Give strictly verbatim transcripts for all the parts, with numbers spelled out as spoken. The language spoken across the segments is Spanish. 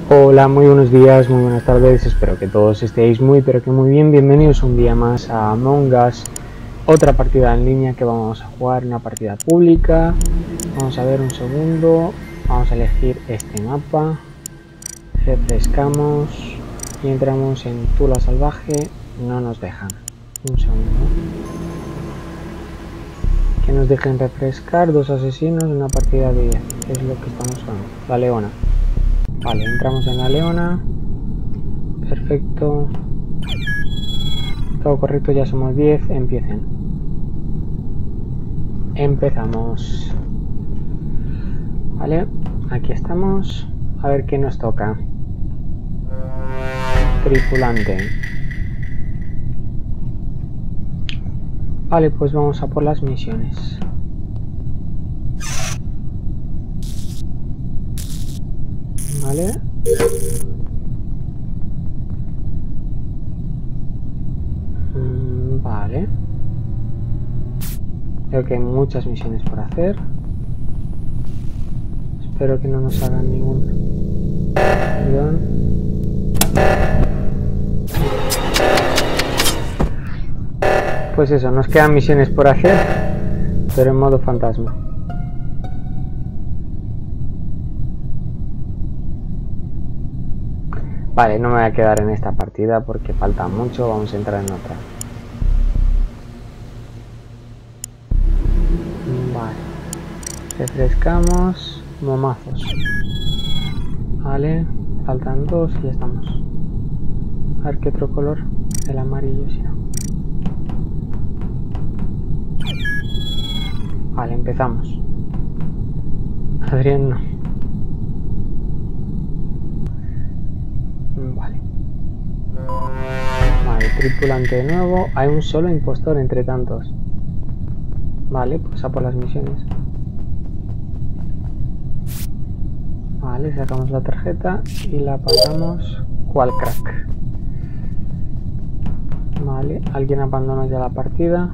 Hola, muy buenos días, muy buenas tardes, espero que todos estéis muy pero que muy bien. Bienvenidos un día más a Among Us, otra partida en línea que vamos a jugar, una partida pública. Vamos a ver un segundo, vamos a elegir este mapa, refrescamos y entramos en Tula Salvaje. No nos dejan, un segundo. Que nos dejen refrescar, dos asesinos, una partida de diez, es lo que estamos jugando. La Leona. Vale, entramos en la Leona. Perfecto. Todo correcto, ya somos diez. Empiecen. Empezamos. Vale, aquí estamos. A ver qué nos toca. Tripulante. Vale, pues vamos a por las misiones. Vale. Mm, vale. Creo que hay muchas misiones por hacer. Espero que no nos hagan ningún guión. Pues eso, nos quedan misiones por hacer, pero en modo fantasma. Vale, no me voy a quedar en esta partida porque falta mucho, vamos a entrar en otra. Vale. Refrescamos. Momazos. Vale, faltan dos y ya estamos. A ver qué otro color. El amarillo, si no. Vale, empezamos. Adrián no. Vale. Vale, tripulante de nuevo. Hay un solo impostor entre tantos. Vale, pues a por las misiones. Vale, sacamos la tarjeta y la pasamos. ¿Cuál crack? Vale, alguien abandonó ya la partida.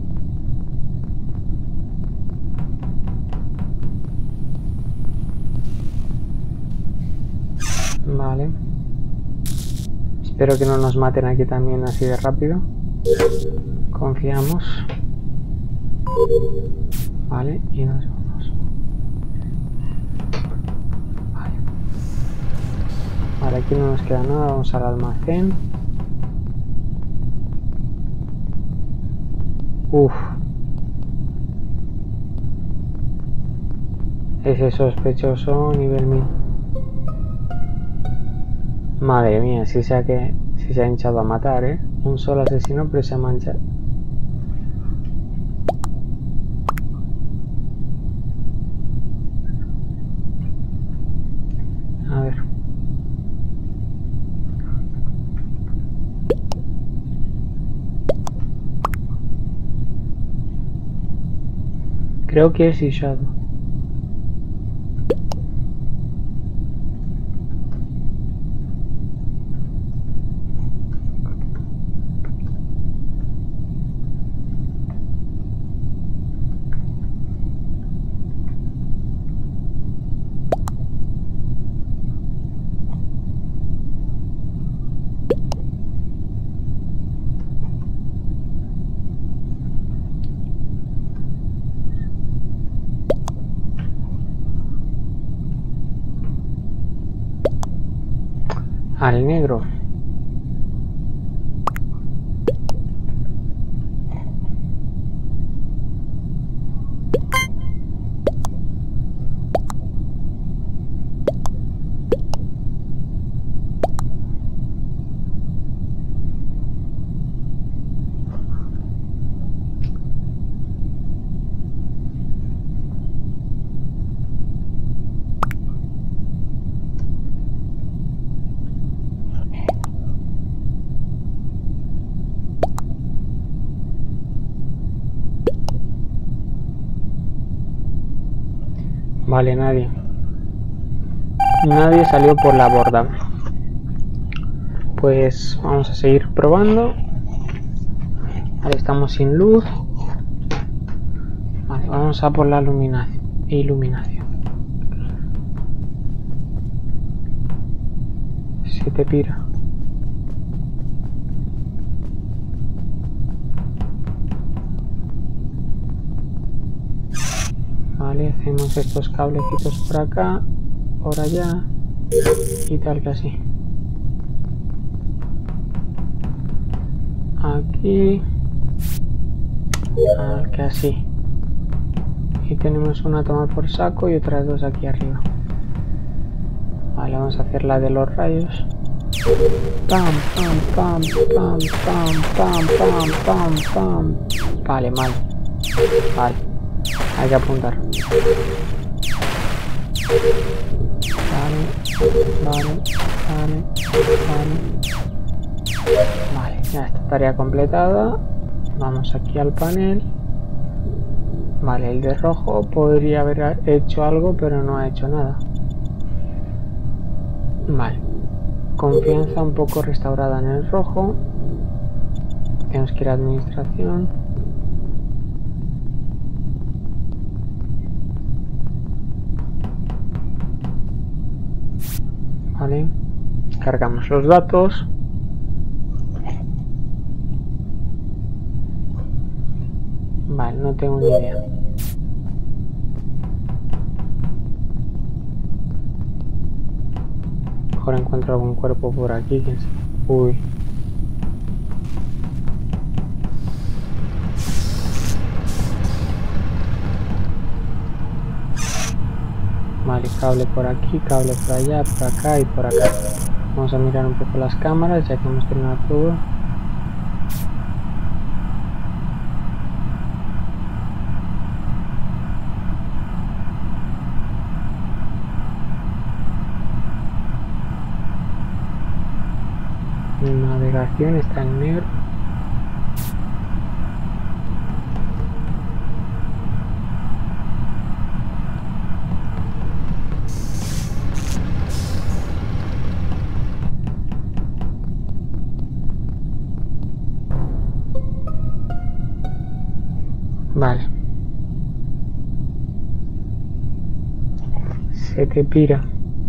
Vale. Espero que no nos maten aquí también así de rápido. Confiamos. Vale, y nos vamos. Vale. Vale, aquí no nos queda nada. Vamos al almacén. Uff. Ese sospechoso nivel mil. Madre mía, si se ha que si se ha hinchado a matar, eh. Un solo asesino, pero se ha manchado. A ver. Creo que es Ishado. Al negro. Vale, nadie. Nadie salió por la borda. Pues vamos a seguir probando. Vale, estamos sin luz. Vale, vamos a por la iluminación. iluminación. se te pira. Vale, hacemos estos cablecitos por acá, por allá y tal que así. Aquí, tal que así. Y tenemos una toma por saco y otras dos aquí arriba. Vale, vamos a hacer la de los rayos. Pam, pam, pam, pam, pam, pam, pam, pam, pam. Vale, mal. Vale, hay que apuntar. Vale, vale, vale, vale. Vale, ya está, tarea completada. Vamos aquí al panel. Vale, el de rojo podría haber hecho algo, pero no ha hecho nada. Vale. Confianza un poco restaurada en el rojo. Tenemos que ir a administración. Vale. Cargamos los datos. Vale, no tengo ni idea. Mejor encuentro algún cuerpo por aquí. Uy. Vale, cable por aquí, cable por allá, por acá y por acá. Vamos a mirar un poco las cámaras ya que hemos terminado todo. Navegación está en negro. Vale. Se te pira.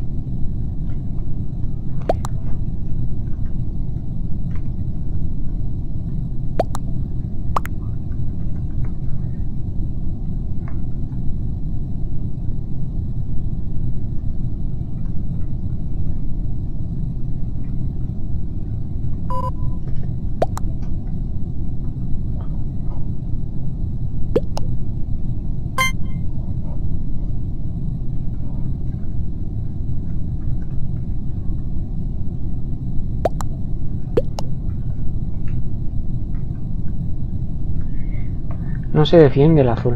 No se defiende el azul.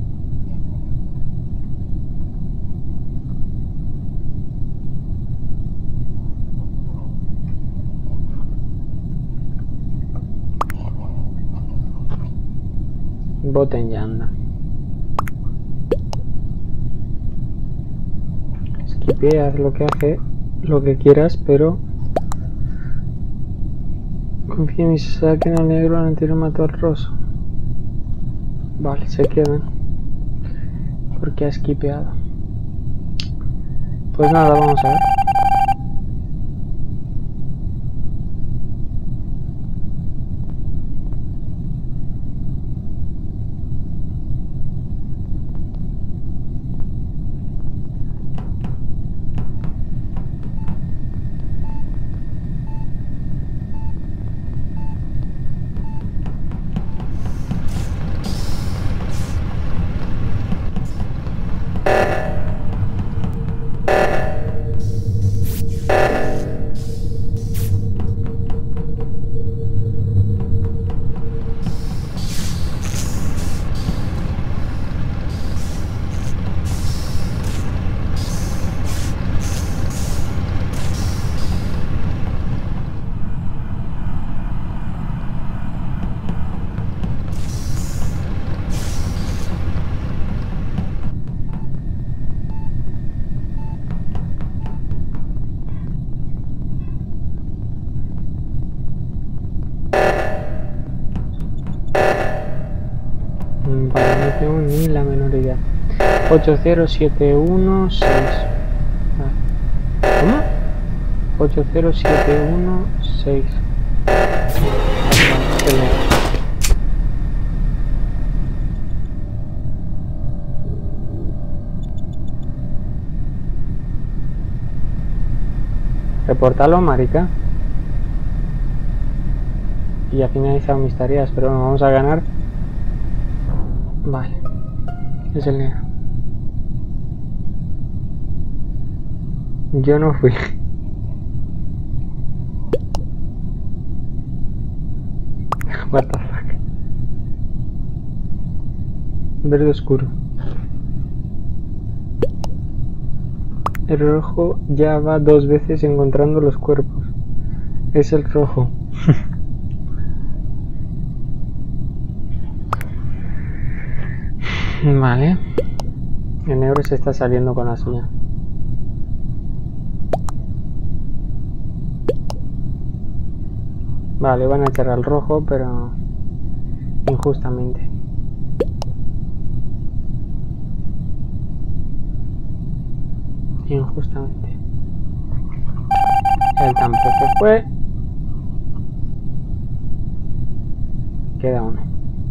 Boten ya anda. Skipea, haz lo que hace, lo que quieras, pero confía en mí, se saquen al negro, al anterior mató al rosa. Vale, se quedan porque ha skipeado. Pues nada, vamos a ver. Vale, no tengo ni la menor idea. ocho cero siete uno seis. Vale. ¿Cómo? ocho cero siete uno seis. Reportalo, marica. Y ya finalizado mis tareas, pero no vamos a ganar. Vale. Es el negro. Yo no fui. What the fuck. Verde oscuro. El rojo ya va dos veces encontrando los cuerpos. Es el rojo. Vale. El negro se está saliendo con la suya. Vale, van a echar al rojo, pero injustamente. Injustamente. Él tampoco fue. Queda uno.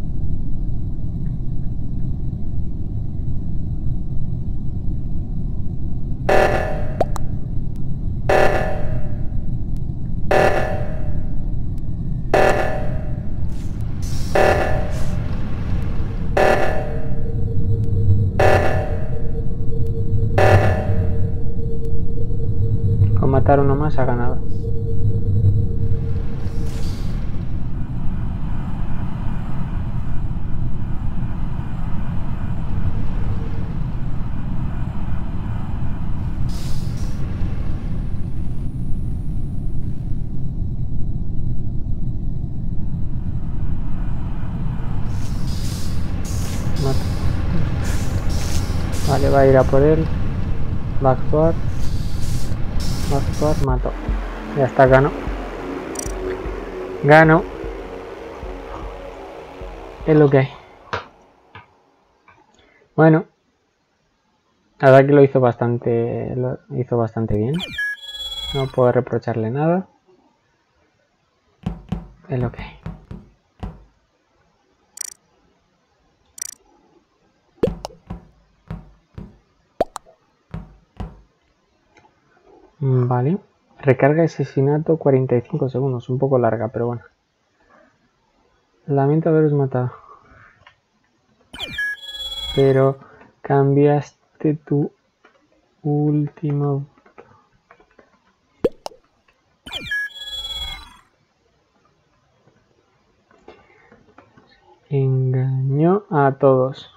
Con matar uno más ha ganado. Vale, va a ir a por él. Va a actuar. Va a actuar, mató. Ya está, ganó. Ganó. Es lo que hay. Bueno. La verdad que lo hizo bastante. Lo hizo bastante bien. No puedo reprocharle nada. Es lo que hay. Vale. Recarga de asesinato cuarenta y cinco segundos. Un poco larga, pero bueno. Lamento haberos matado. Pero cambiaste tu último... Engañó a todos.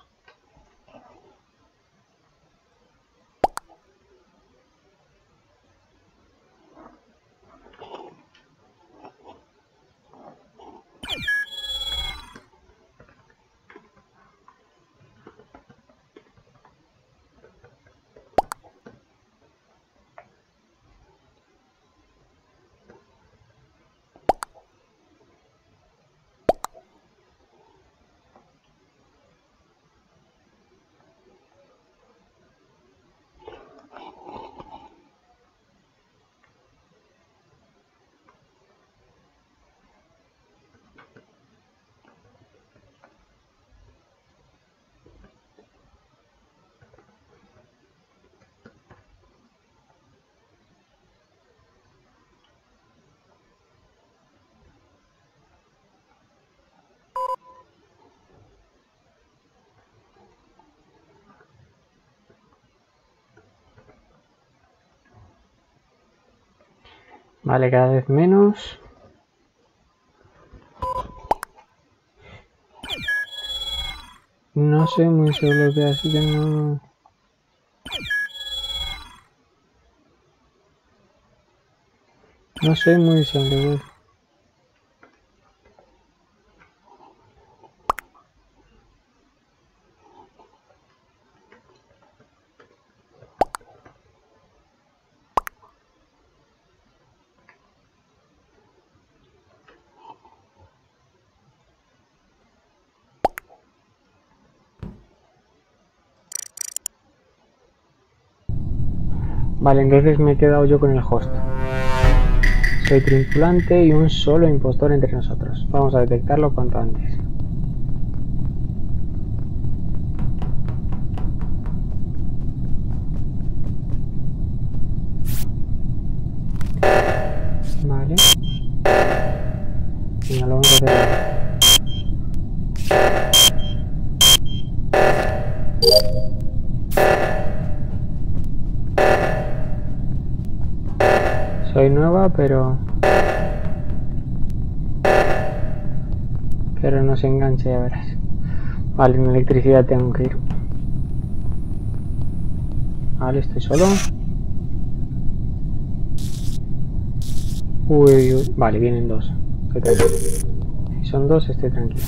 Vale, cada vez menos. No sé muy seguro que así que no... No sé muy seguro. Vale, entonces me he quedado yo con el host. soy tripulante y un solo impostor entre nosotros. Vamos a detectarlo cuanto antes. Vale. Venga, lo vamos a hacer. Soy nueva, pero... Pero no se enganche, ya verás. Vale, en electricidad tengo que ir. Vale, estoy solo. Uy, uy. Vale, vienen dos. Estoy tranquilo. Si son dos, estoy tranquilo.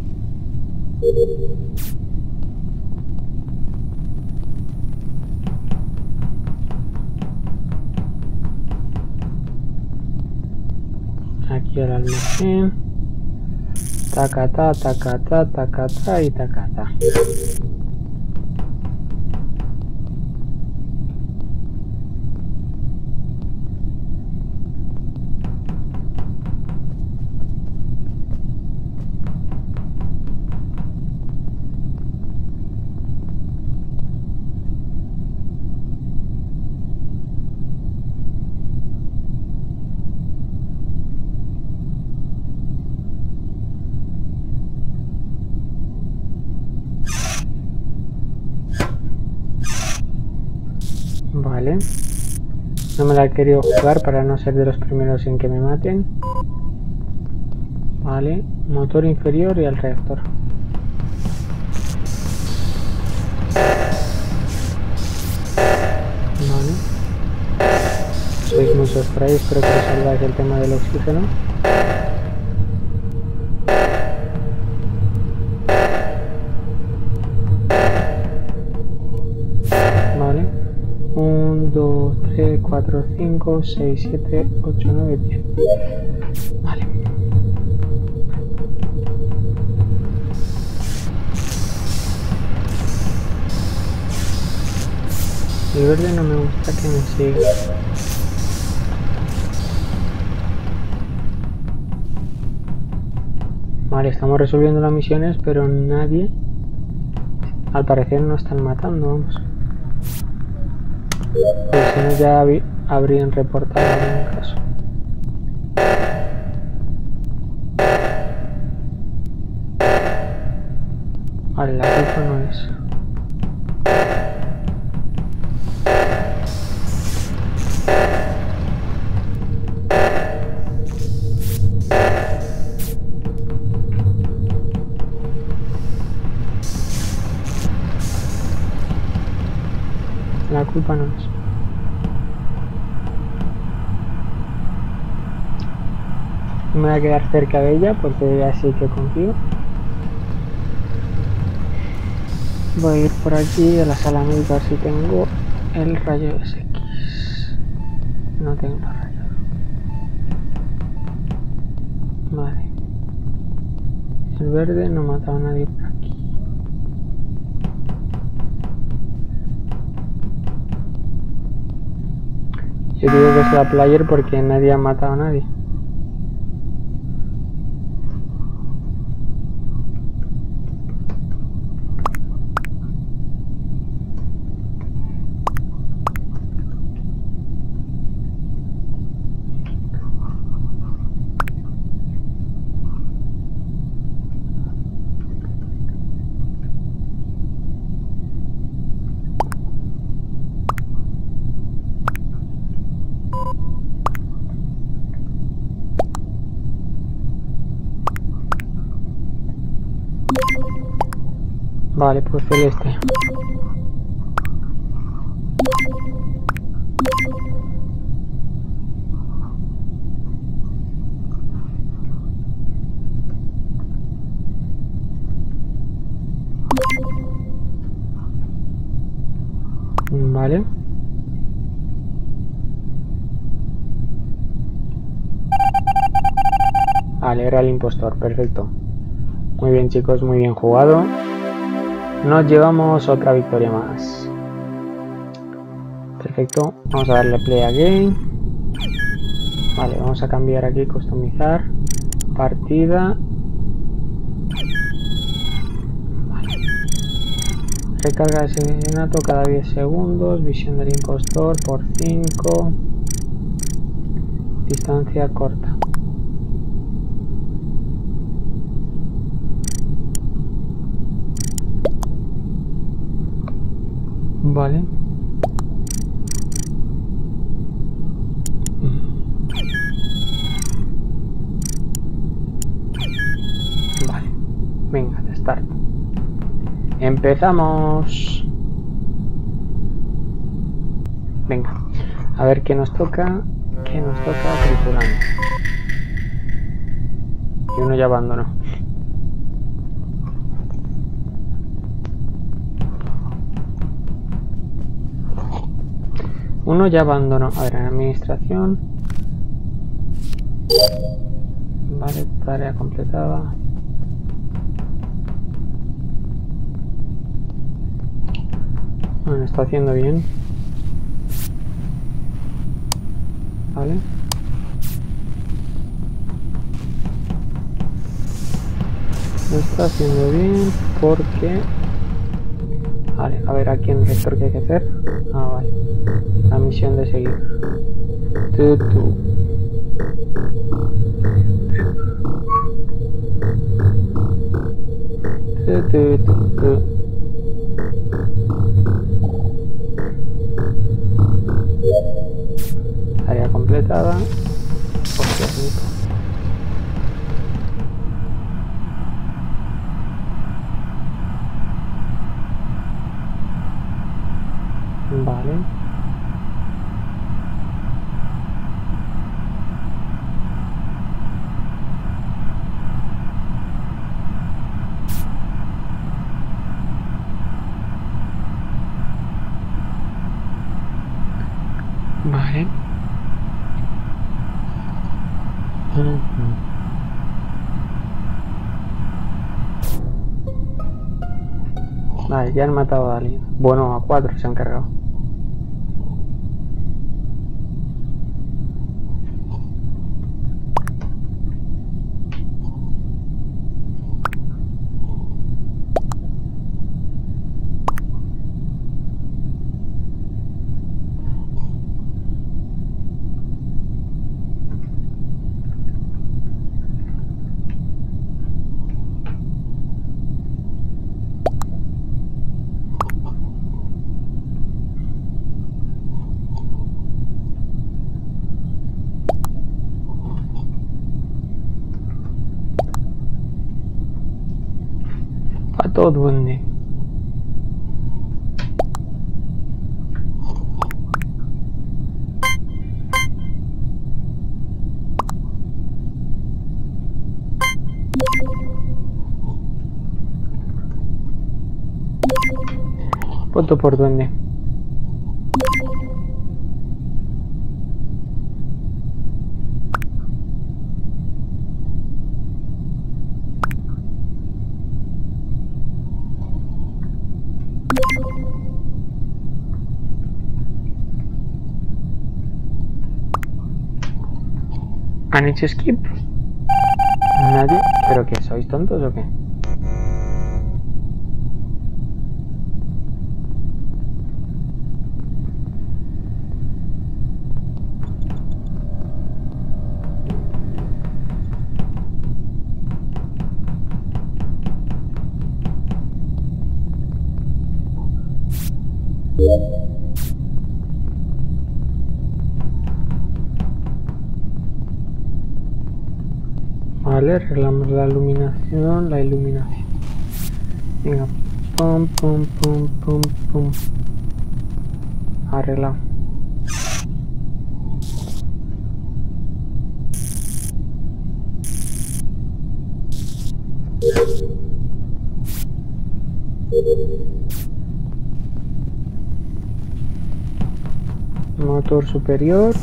Aquí al almacén. Tacata, tacata, tacata y tacata. Vale. No me la he querido jugar para no ser de los primeros en que me maten. Vale. Motor inferior y al reactor. Vale. Sois muchos por ahí, espero que resolváis el tema del oxígeno. uno, dos, tres, cuatro, cinco, seis, siete, ocho, nueve, diez. Vale. El verde no me gusta que me siga. Vale, estamos resolviendo las misiones, pero nadie... Al parecer no están matando, vamos. Pues si no ya habrían reportado algún caso. Vale, la culpa no es. La culpa no es. Me voy a quedar cerca de ella porque así que confío. Voy a ir por aquí a la sala médica a ver si tengo el rayo X. No tengo el rayo. Vale. El verde no ha matado a nadie por aquí. Yo digo que es la player porque nadie ha matado a nadie. Vale, pues celeste. Vale. Vale, era el impostor, perfecto. Muy bien chicos, muy bien jugado. Nos llevamos otra victoria más. Perfecto, vamos a darle play a game. Vale, vamos a cambiar aquí, customizar, partida. Vale. Recarga de asesinato cada diez segundos, visión del impostor por cinco, distancia corta. Vale. Vale. Venga, de start. Empezamos. Venga. A ver qué nos toca. ¿Qué nos toca? Tripulante. Y uno ya abandonó. Uno ya abandonó. A ver, en administración. Vale, tarea completada. Bueno, está haciendo bien. Vale. Lo está haciendo bien porque... Vale, a ver aquí en el sector que hay que hacer. Ah, vale. La misión de seguir. Tu, tu. Tu, tu, tu, tu. Área completada. Hostia, cinco. Vale. Vale. Vale, ya han matado a alguien. Bueno, a cuatro se han cargado. Pato duende. Voto por duende. ¿Han hecho skip? Nadie. ¿Pero qué? ¿Sois tontos o qué? Vale, arreglamos la iluminación, la iluminación. Venga, pum, pum, pum, pum, pum. Arreglado. Motor superior.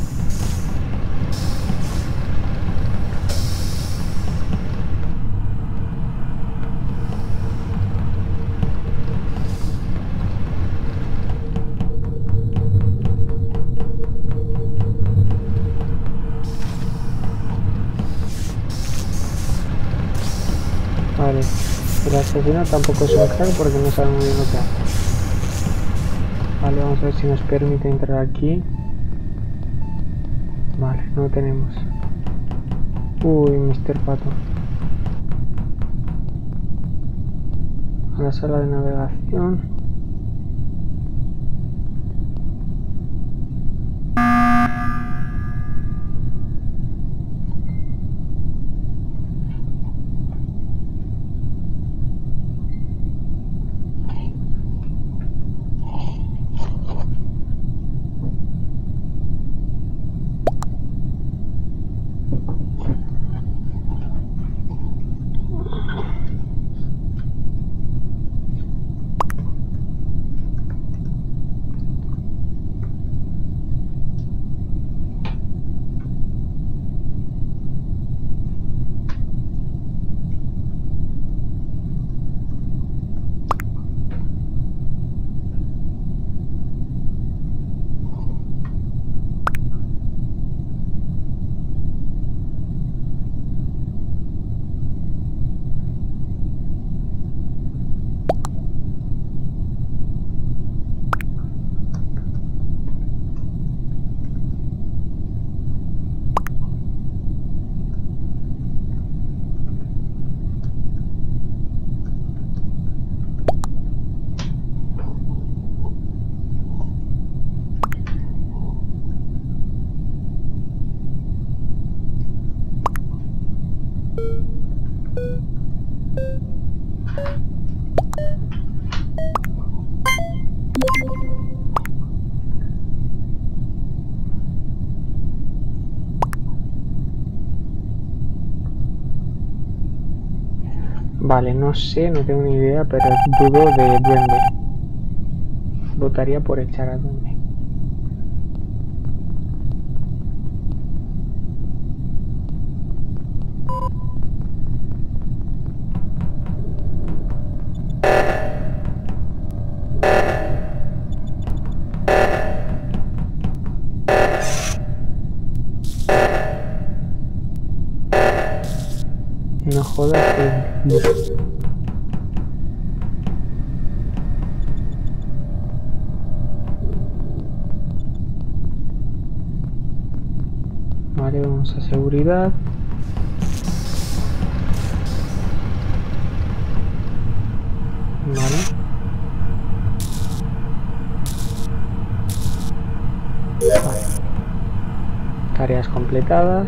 El asesino tampoco es un crack porque no sabe muy bien lo que hace. Vale, vamos a ver si nos permite entrar aquí. Vale, no tenemos. Uy, mister Pato. A la sala de navegación. Vale, no sé, no tengo ni idea, pero dudo de duende. Votaría por echar a duende. No jodas que... Vale, vamos a seguridad. Vale. Vale. Tareas completadas.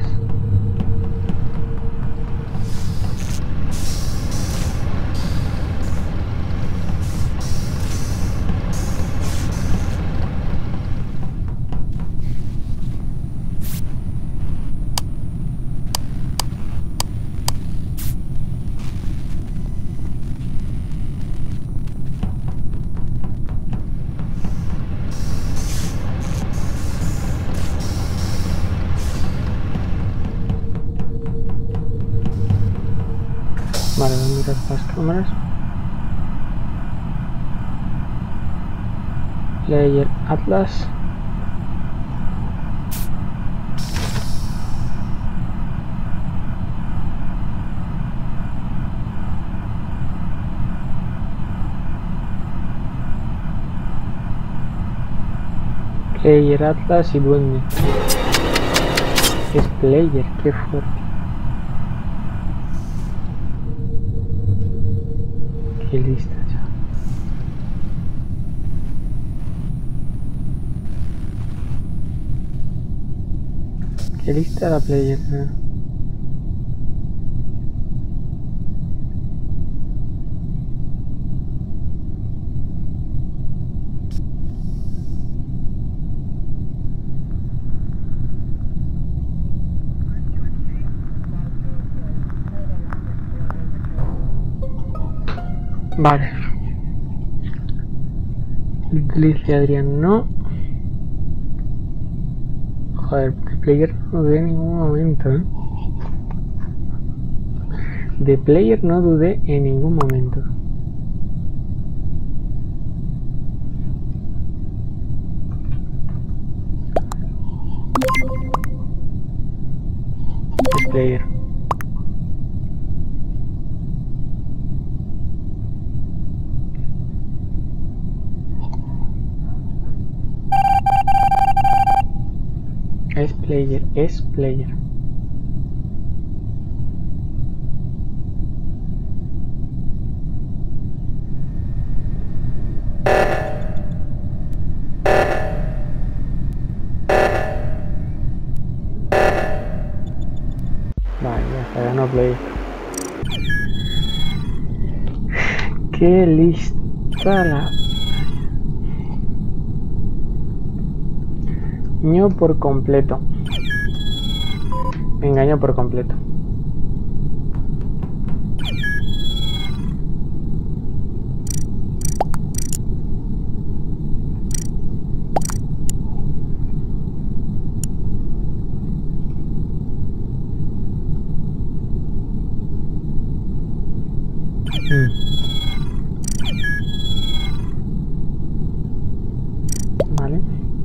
Vale, voy a mirar las cámaras. Player Atlas. Player Atlas y duende. Es player, qué fuerte. Qué lista ya. Qué lista la player. ¿Eh? Vale. Licia Adrián no. Joder, de player no dudé en ningún momento, ¿eh? De player no dudé en ningún momento. Es player. Es player, es player. Vale, ya está, ganó player. Qué lista la... Engañó por completo. Me engañó por completo. Mm. Vale.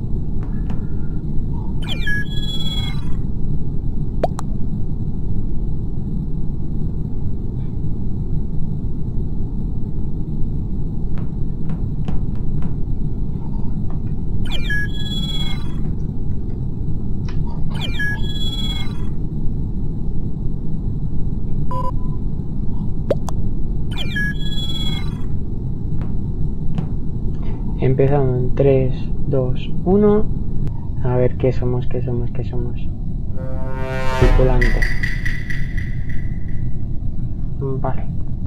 Empezando en tres, dos, uno. A ver qué somos, qué somos, qué somos. Tripulante. Vale.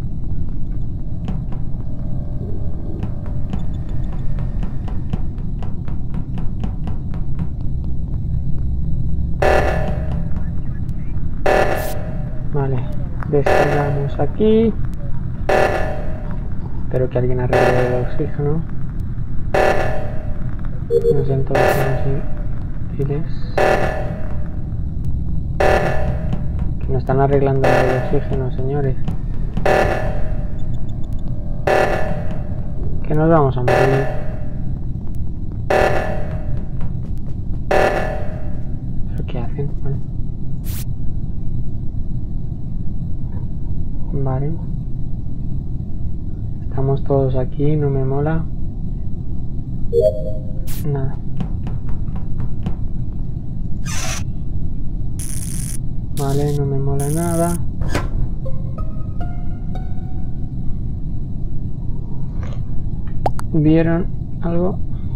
Vale. Descargamos aquí. Espero que alguien arregle el oxígeno. No sé entonces inútiles. Que no están arreglando el oxígeno, señores. Que nos vamos a morir. ¿Pero qué hacen? Vale. Vale. Estamos todos aquí, no me mola. Nada. Vale, no me mola nada. ¿Vieron algo?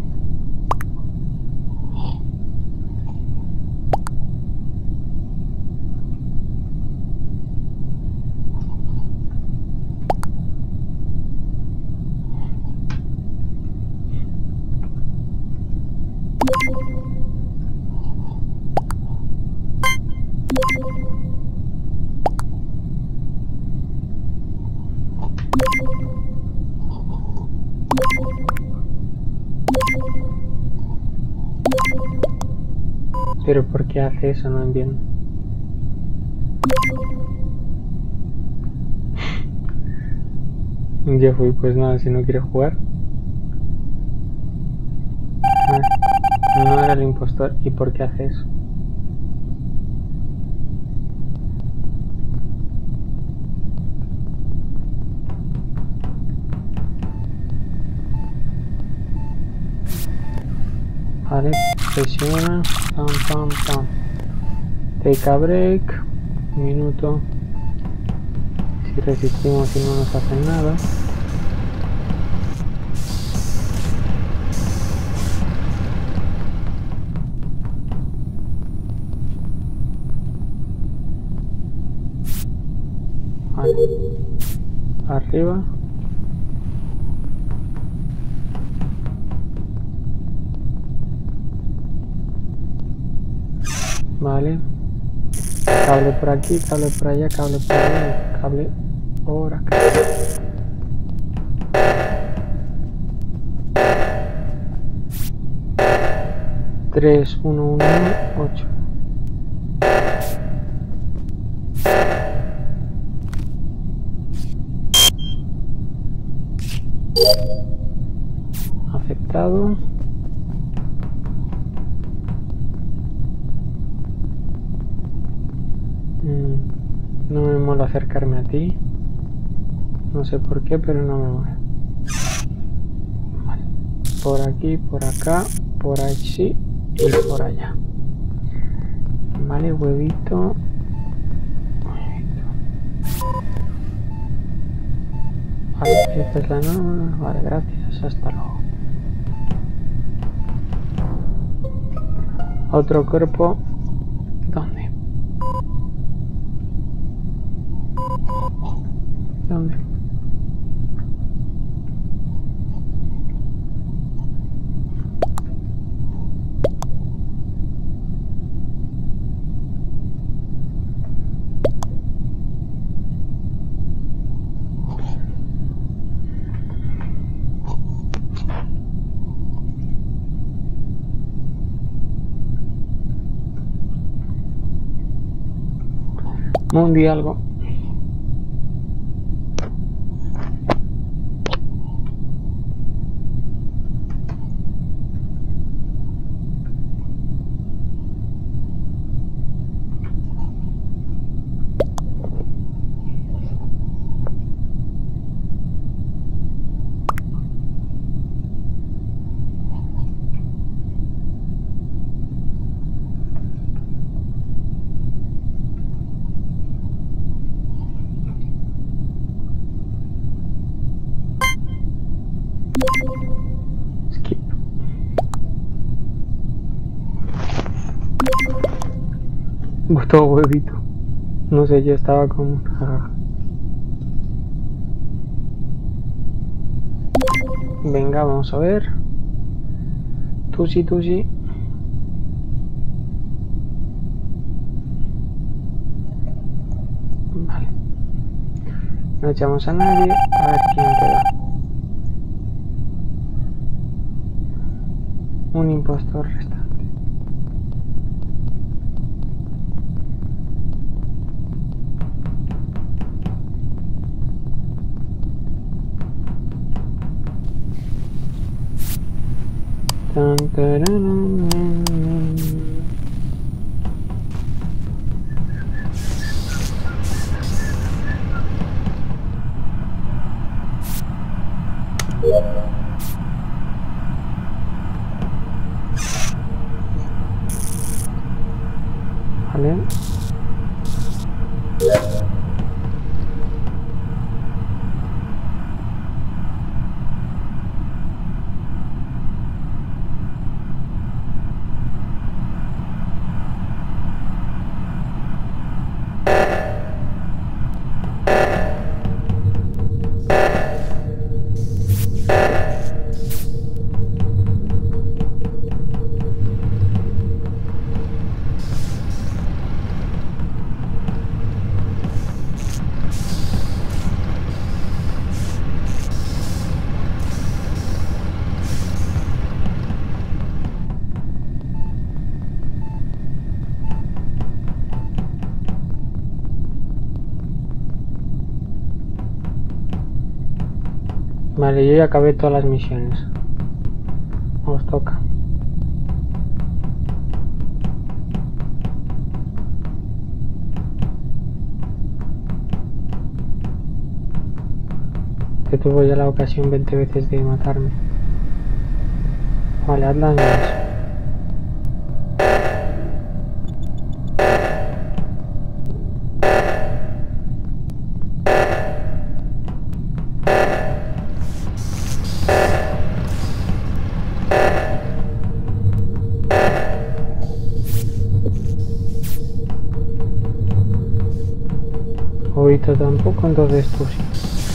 Pero ¿por qué hace eso? No entiendo. Ya fui, pues nada, si no quiere jugar. Ah, no era el impostor. ¿Y por qué hace eso? Vale, presiona, pam, pam, pam. Take a break, un minuto. Si resistimos y no nos hacen nada. Vale, arriba. Vale, cable por aquí, cable por allá, cable por allá, cable por acá. tres, uno, uno, ocho. Afectado. No me mola acercarme a ti. No sé por qué, pero no me mola. Vale. Por aquí, por acá, por allí y por allá. Vale, huevito. Vale, esta es la norma. Vale, gracias. Hasta luego. Otro cuerpo. ¿Dónde? ¿Dónde? Mundi algo. Skip. Gustó huevito. No sé, yo estaba con... Venga, vamos a ver. Tú sí, tú sí. Vale. No echamos a nadie. A ver quién queda. Un impostor restante. Tan, tararán. Vale. Vale, yo ya acabé todas las misiones. Os toca. Que tuvo ya la ocasión veinte veces de matarme. Vale, haz las mías. Ahorita tampoco, entonces tú sí.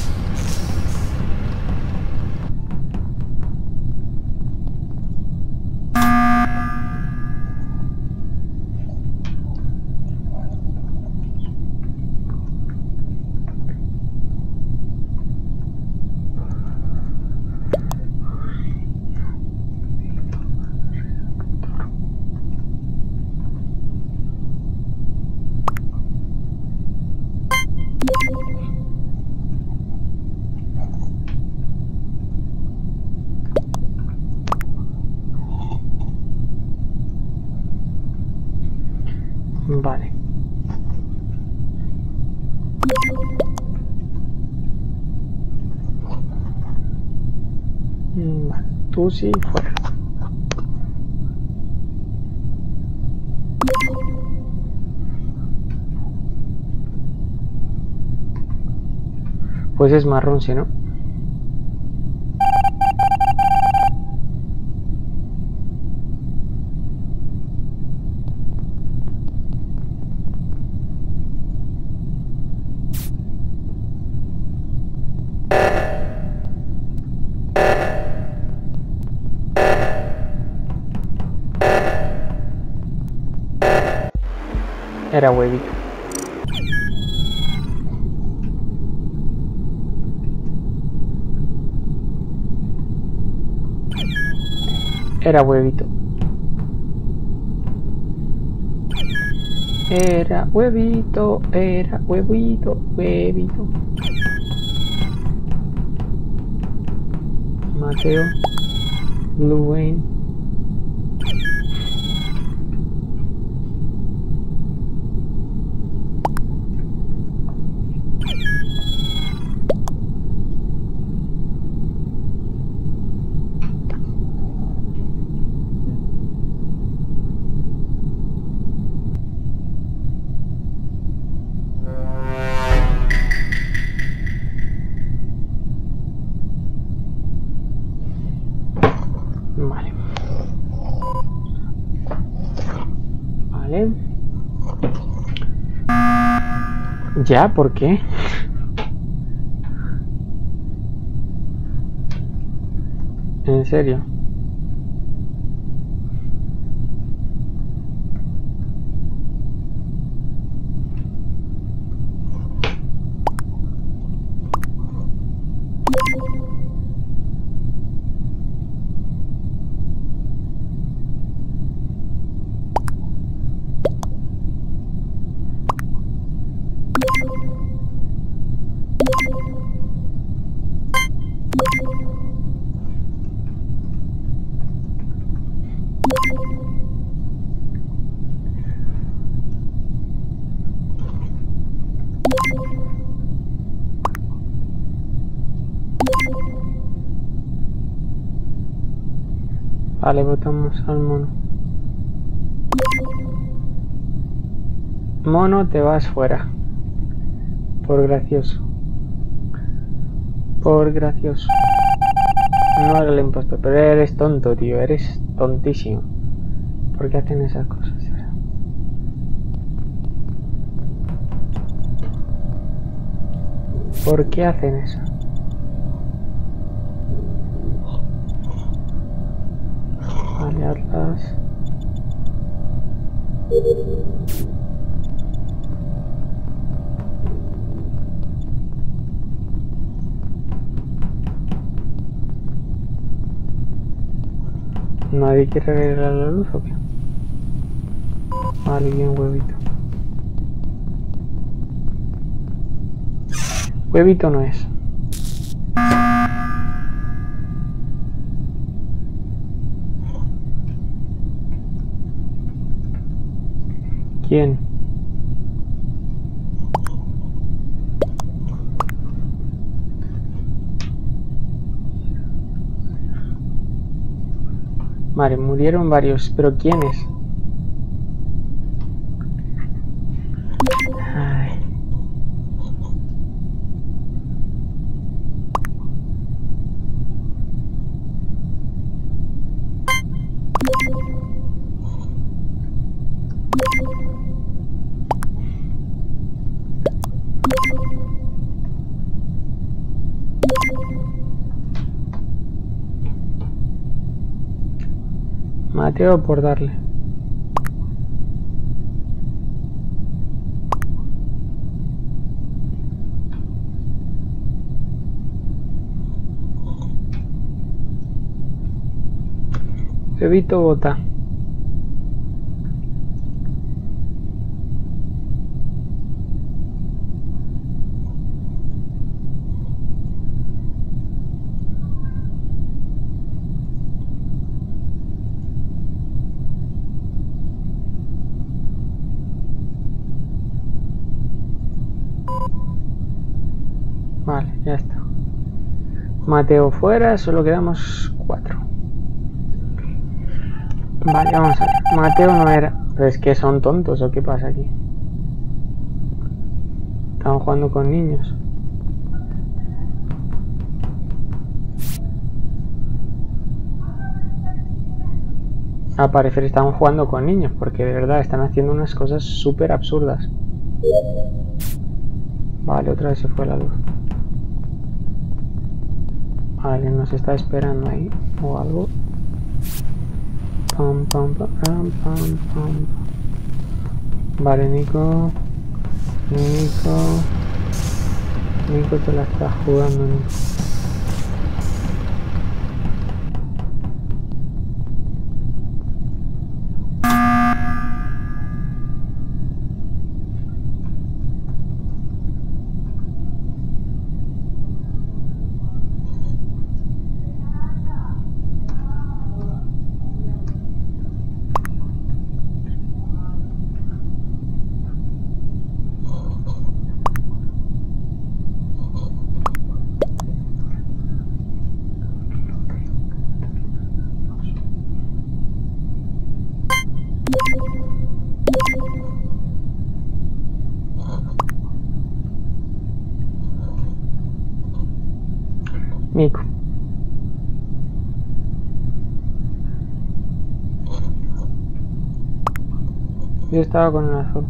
Vale. Vale, tú sí, fuera. Pues es marrón, si no. Era huevito. Era huevito. Era huevito, era huevito, huevito. Mateo, Blue Wayne. Vale. Vale. ¿Ya? ¿Por qué? ¿En serio? Vale, votamos al mono. Mono, te vas fuera. Por gracioso. Por gracioso. No era el impostor, pero eres tonto, tío. Eres tontísimo. ¿Por qué hacen esas cosas? ¿Por qué hacen eso? Vale, Atlas. ¿Nadie quiere arreglar la luz o qué? Vale, bien, huevito. Huevito no es. ¿Quién? Vale, murieron varios, pero ¿quiénes? Ay. Mateo por darle. Evito vota. Vale, ya está. Mateo fuera, solo quedamos cuatro. Vale, vamos a ver. Mateo no era. Pero es que son tontos, ¿o qué pasa aquí? Están jugando con niños. Al parecer están jugando con niños, porque de verdad están haciendo unas cosas súper absurdas. Vale, otra vez se fue la luz. Vale, nos está esperando ahí o algo. Pam, pam, pam, pam, pam, pam. Vale, Nico. Nico. Nico te la está jugando, Nico. Nico. Yo estaba con el azul.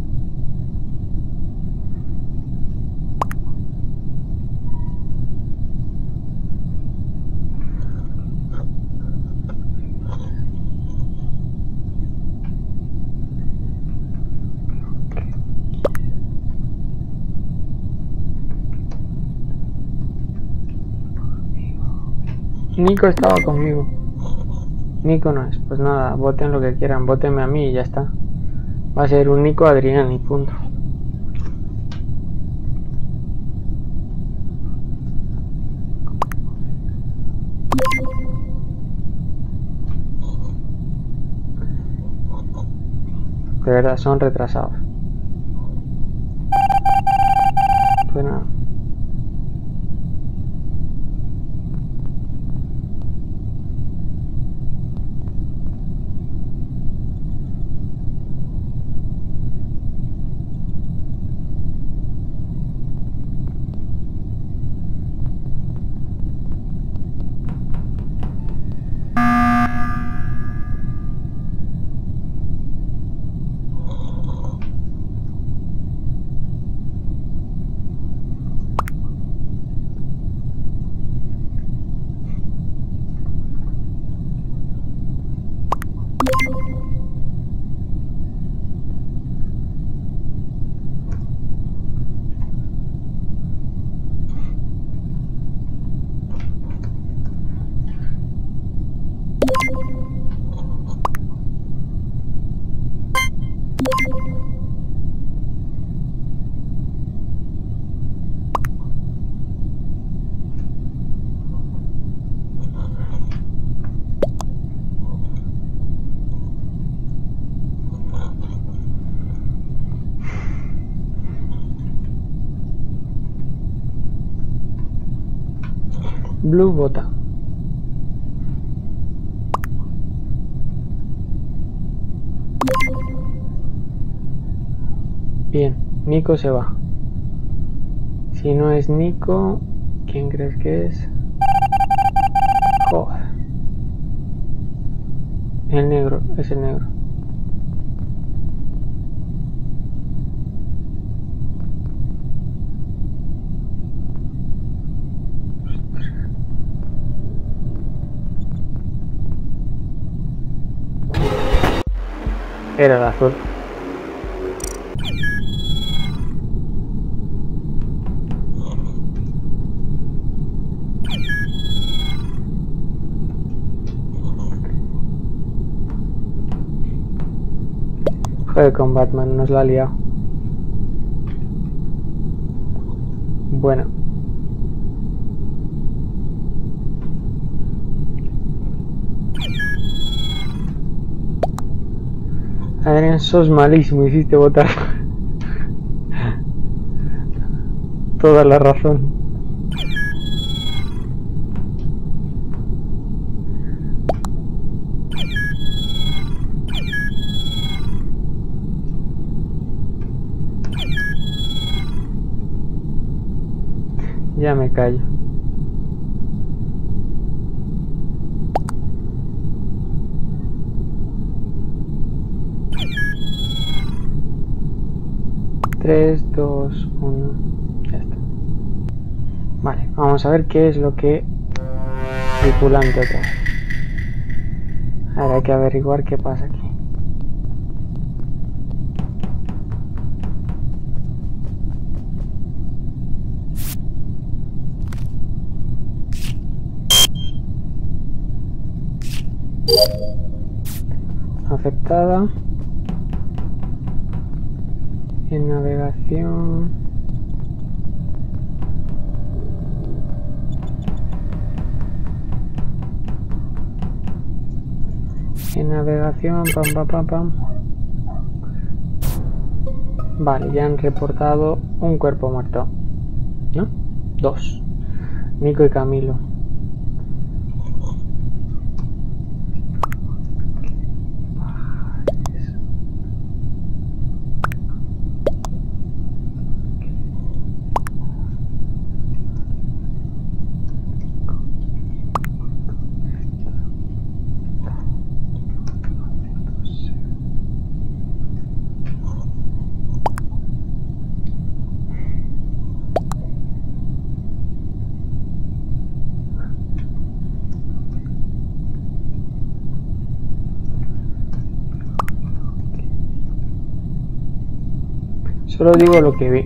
Nico estaba conmigo. Nico no es. Pues nada, voten lo que quieran. Votenme a mí y ya está. Va a ser un Nico Adrián y punto. De verdad, son retrasados. Pues nada. Blue vota. Bien, Nico se va. Si no es Nico, ¿quién crees que es? Joder. El negro, es el negro. Era el azul. Joder, con Batman nos la ha liado. Bueno. Adrián, sos malísimo, hiciste votar. Toda la razón. Ya me callo. tres, dos, uno. Ya está. Vale, vamos a ver qué es lo que... Tripulante otra vez. Ahora hay que averiguar qué pasa aquí. Afectada. En navegación. En navegación, pam, pam, pam, pam. Vale, ya han reportado un cuerpo muerto. ¿No? Dos. Nico y Camilo. Solo digo lo que vi.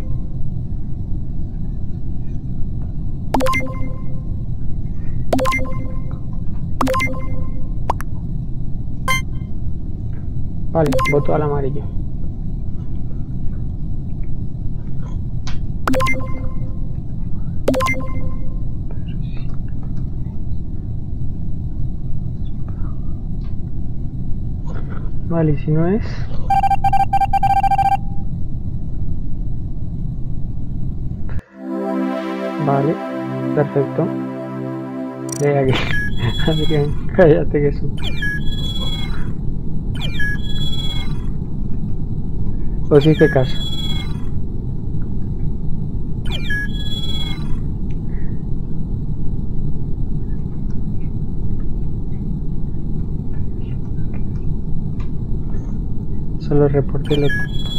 Vale, voto al amarillo. Vale, y si no es... Vale, perfecto. De aquí. Adrián, cállate que eso. Os hice caso. Solo reporté lo...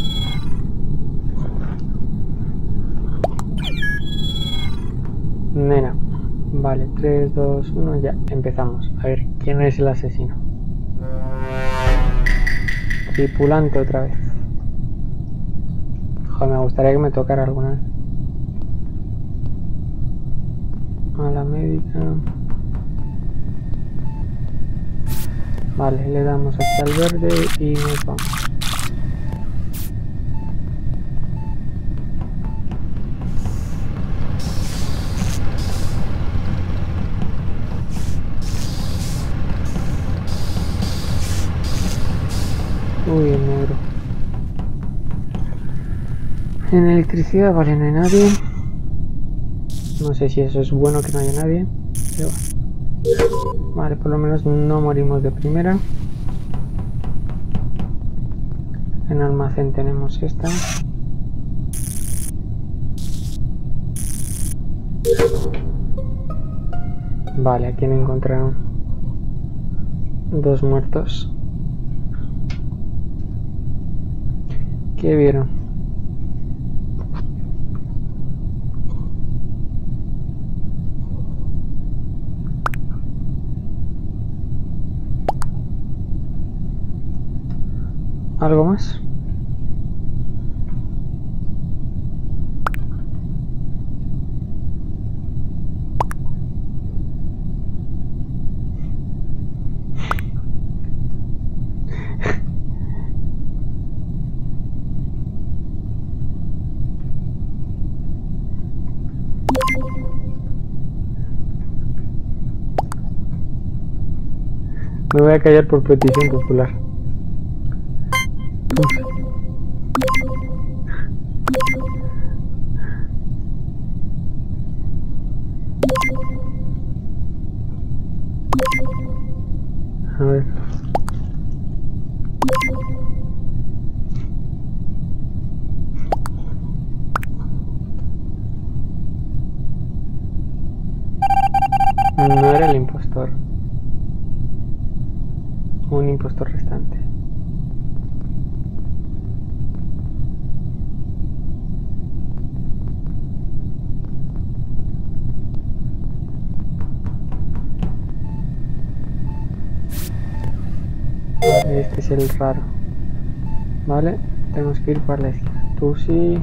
Nena. Vale, tres, dos, uno, ya. Empezamos. A ver, ¿quién es el asesino? Tripulante otra vez. Joder, me gustaría que me tocara alguna vez. A la médica. Vale, le damos hasta el verde y nos vamos. Uy, el negro. En electricidad, vale, no hay nadie. No sé si eso es bueno que no haya nadie, pero vale, por lo menos no morimos de primera. En almacén tenemos esta. Vale, aquí han encontrado dos muertos. ¿Qué vieron? ¿Algo más? Me voy a callar por petición popular. Uf. A ver. No era el impostor. Un impostor restante. es el raro. Vale, tenemos que ir para la izquierda. Tú sí.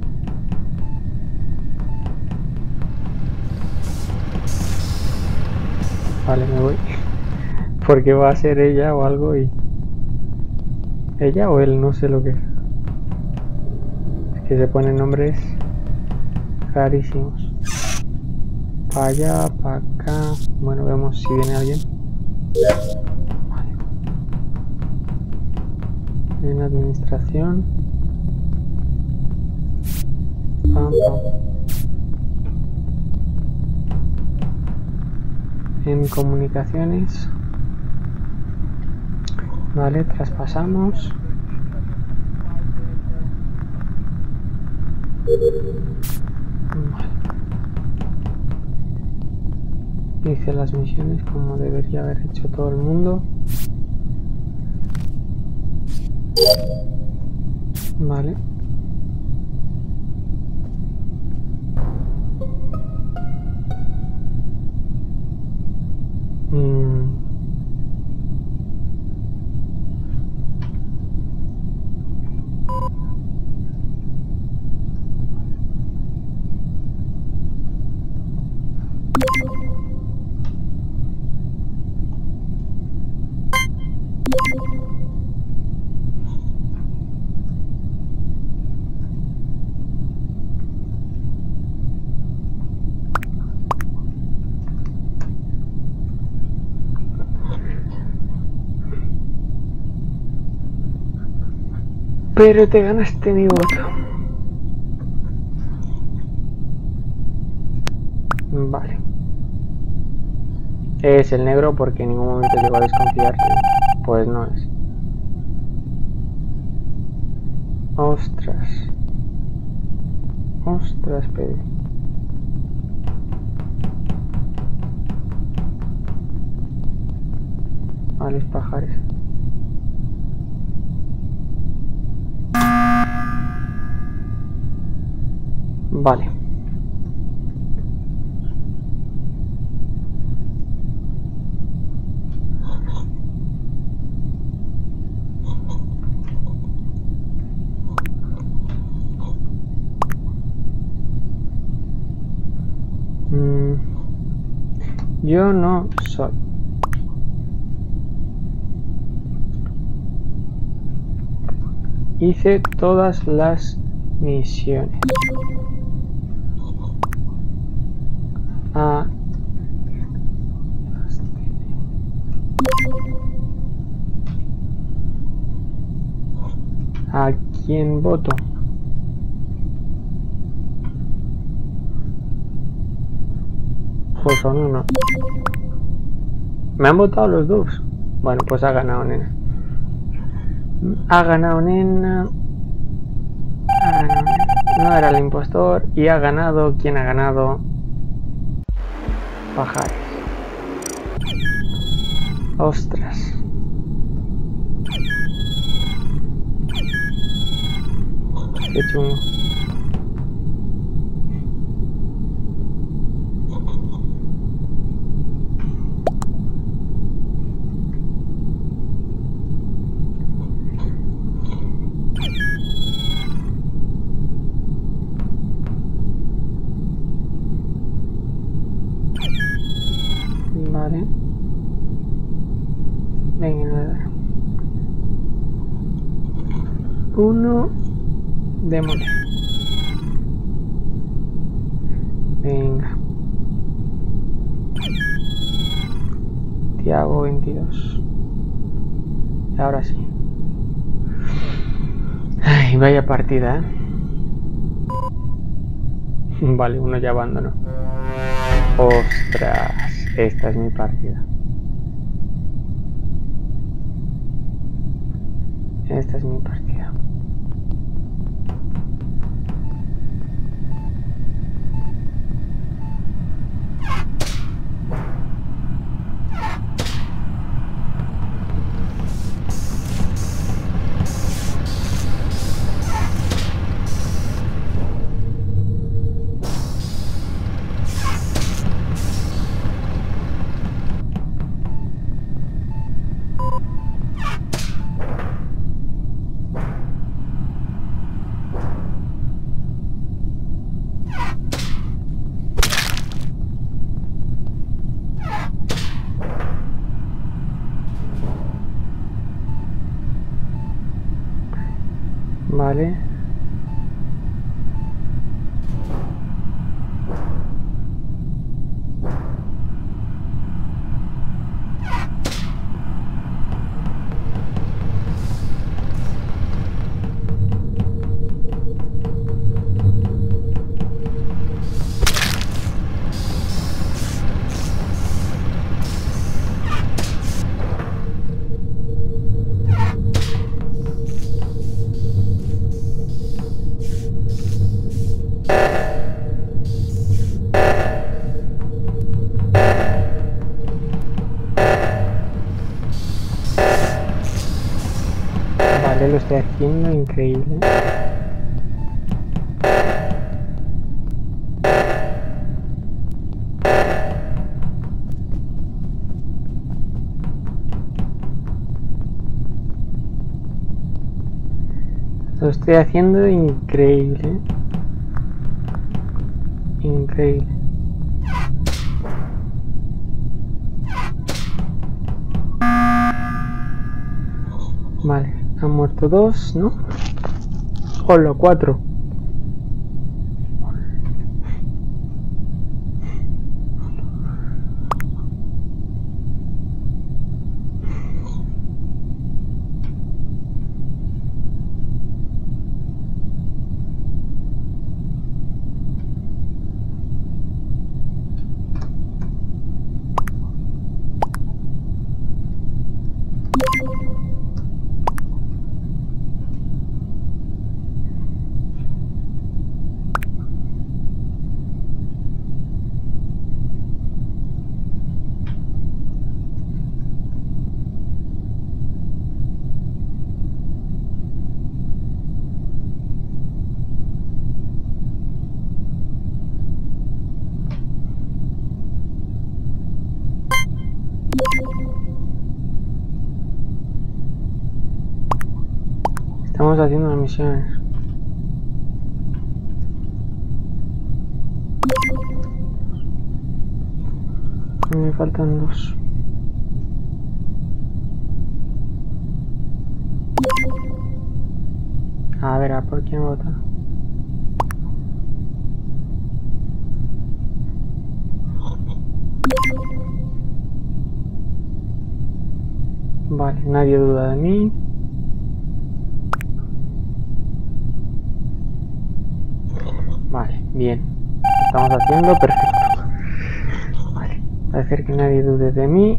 Vale, me voy. Porque va a ser ella o algo y... ella o él, no sé lo que es. Es que se ponen nombres rarísimos. Para allá, para acá. Bueno, vemos si viene alguien. Vale. En administración. Pam, pam. En comunicaciones. Vale, traspasamos. Vale. Hice las misiones como debería haber hecho todo el mundo. Vale. Mm. Pero te ganaste mi voto. Vale. Es el negro porque en ningún momento llegó a desconfiar. Pues no es. Ostras. Ostras, Pedro. Vale, pajares. Vale. Mm. Yo no soy. Hice todas las misiones. A... ¿A quién voto? Pues son uno. Me han votado los dos. Bueno, pues ha ganado nena. Ha ganado nena. Ha ganado nena. No era el impostor. Y ha ganado. ¿Quién ha ganado? Pajares. Ostras. Qué chungo. Vale. Venga, a ver. Uno. Démosle. Venga. Tiago veintidós. Y ahora sí. Ay, vaya partida, ¿eh? Vale, uno ya abandonó. Ostras, esta es mi partida. Esta es mi partida. Vale. Lo estoy haciendo increíble. Lo estoy haciendo increíble. Increíble. Vale. Han muerto dos, ¿no? Hola, cuatro. Estamos haciendo las misiones. Me faltan dos. A ver, ¿a por quién vota? Vale, nadie duda de mí. Vale, bien. Estamos haciendo perfecto. Vale, parece que nadie dude de mí.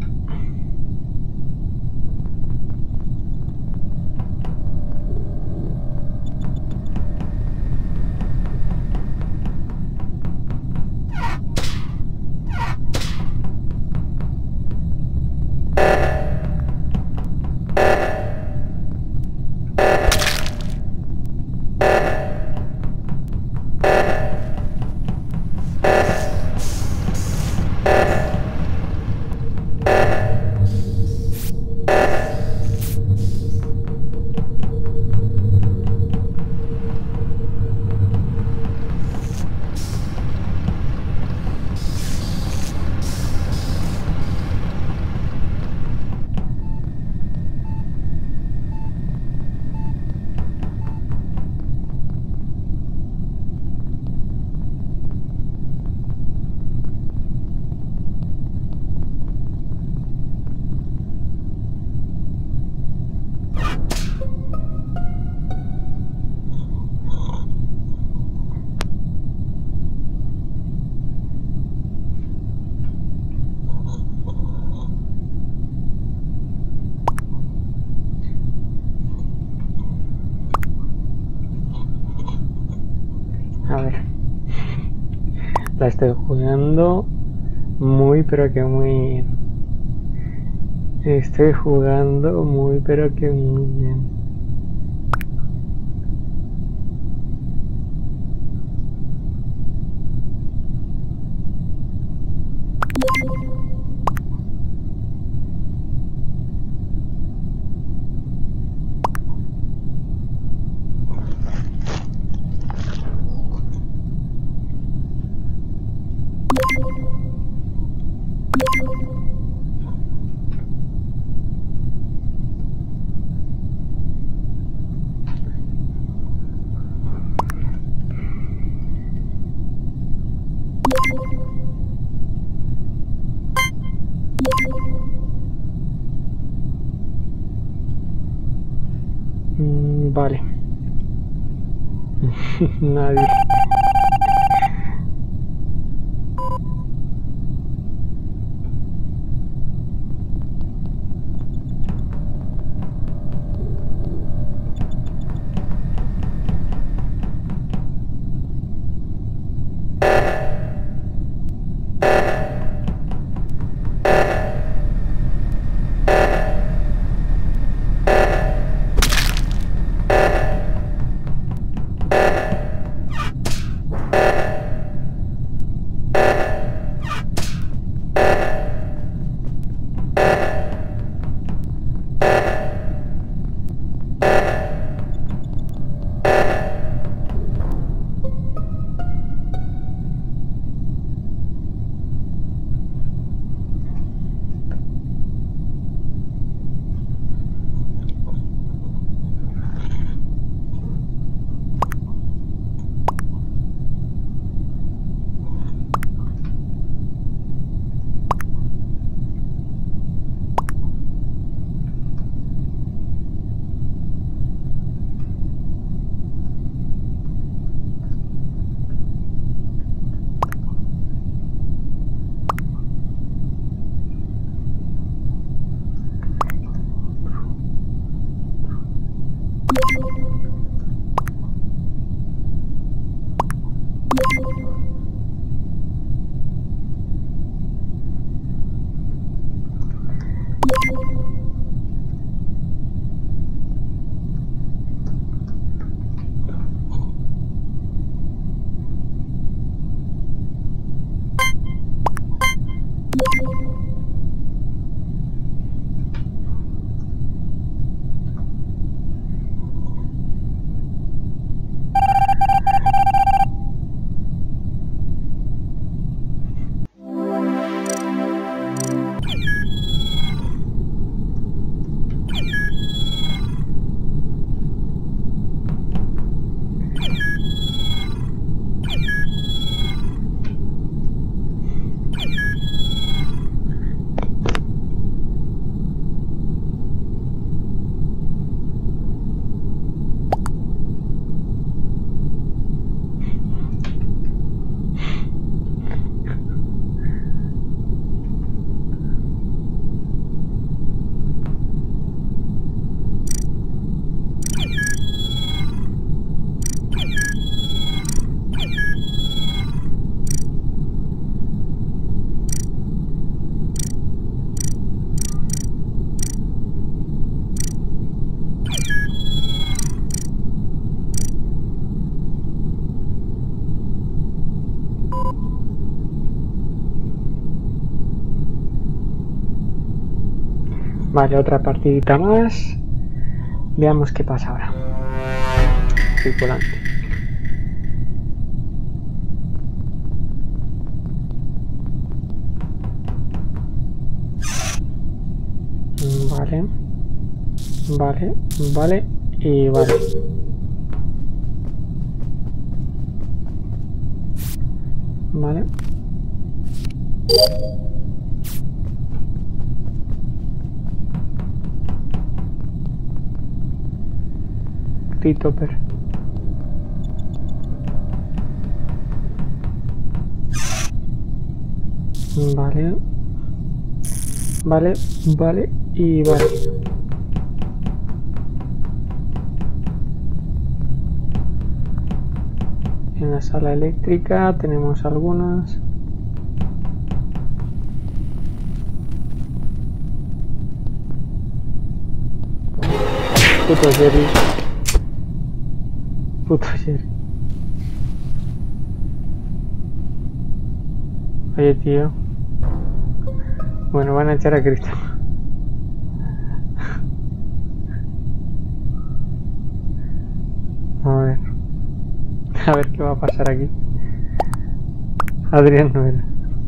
A ver. La estoy jugando muy pero que muy... Estoy jugando muy pero que muy bien. Vale. Nadie. Vale, otra partidita más. Veamos qué pasa ahora. Tripulante. Vale. Vale, vale y vale. Vale. Topper. Vale. Vale, vale y vale. En la sala eléctrica tenemos algunas. Puto Jerry. Puto Jerry. Oye, tío. Bueno, van a echar a Cristo. A ver. A ver qué va a pasar aquí. Adrián no era.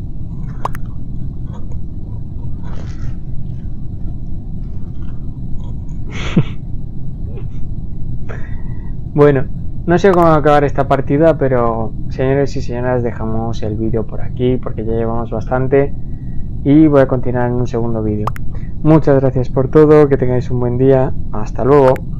Bueno, no sé cómo va a acabar esta partida, pero señores y señoras, dejamos el vídeo por aquí porque ya llevamos bastante y voy a continuar en un segundo vídeo. Muchas gracias por todo, que tengáis un buen día, hasta luego.